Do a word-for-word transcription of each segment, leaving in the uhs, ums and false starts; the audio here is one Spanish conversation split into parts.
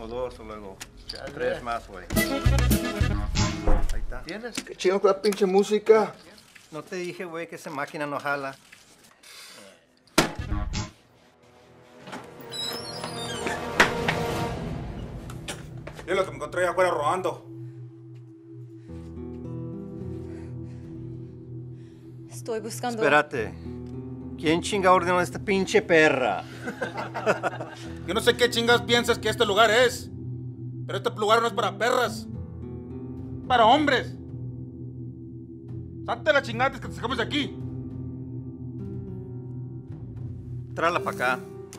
O dos, o luego tres más, güey. Ahí está. ¿Tienes? ¿Qué chingo con la pinche música? No te dije, güey, que esa máquina no jala. Es lo que me encontré allá afuera robando. Estoy buscando... Espérate. ¿Quién chinga ordenó esta pinche perra? Yo no sé qué chingas piensas que este lugar es. Pero este lugar no es para perras. Para hombres. Salte la chingada antes que te sacamos de aquí. Tráela para acá.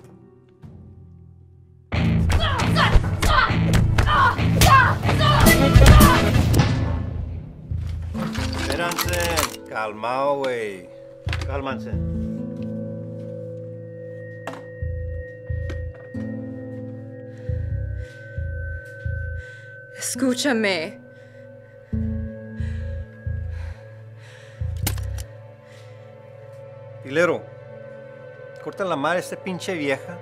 Espérense. Calmao, güey. Cálmanse. Escúchame. Hilero, corta la madre a esta pinche vieja.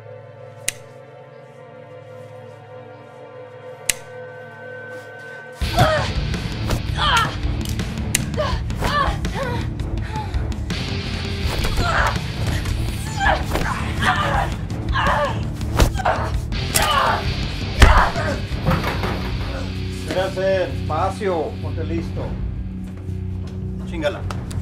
Espérense, espacio, ponte listo. Chingala.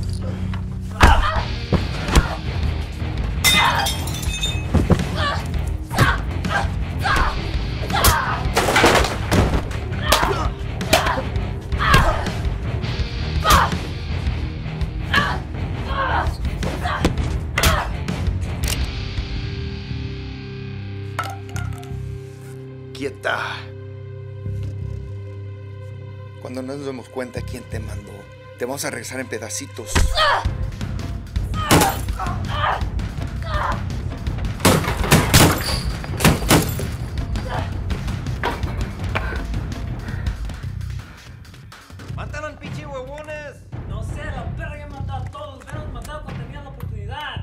Quieta. Cuando nos demos cuenta quién te mandó, te vamos a regresar en pedacitos. ¡Mataron, pinche huevones! No sé, la perra ya mató a todos. Hubieran matado cuando tenían la oportunidad.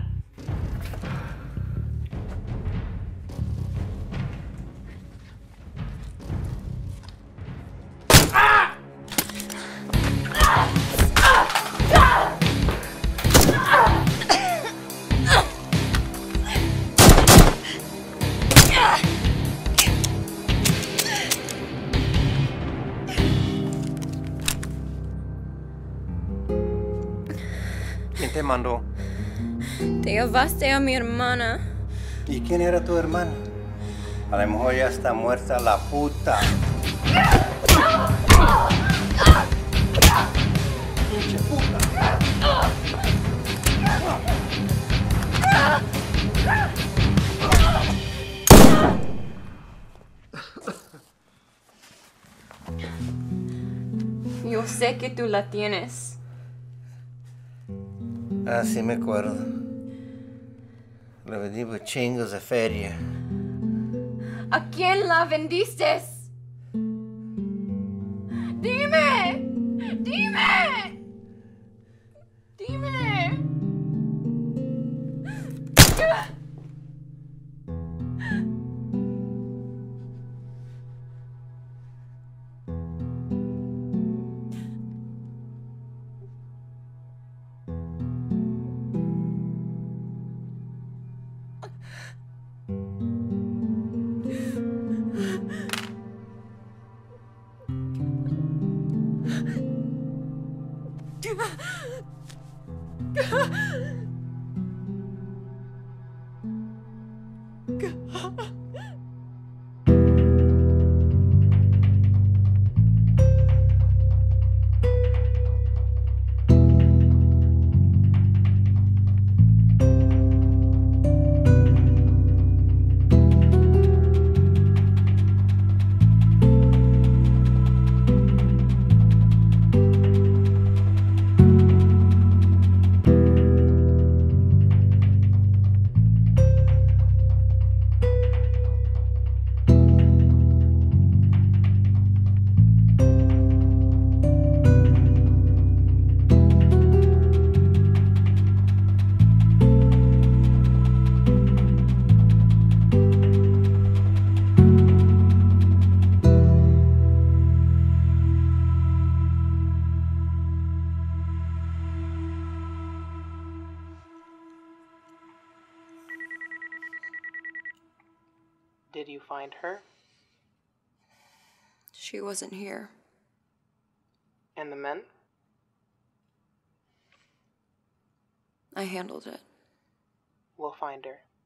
¿Quién te mandó? Te llevaste a mi hermana. ¿Y quién era tu hermana? A lo mejor ya está muerta la puta. ¡Pinche puta! Yo sé que tú la tienes. Ah, sí me acuerdo. Le vendí por chingos de feria. ¿A quién la vendiste? Dime. Dime. Dime. Did you find her? She wasn't here. And the men? I handled it. We'll find her.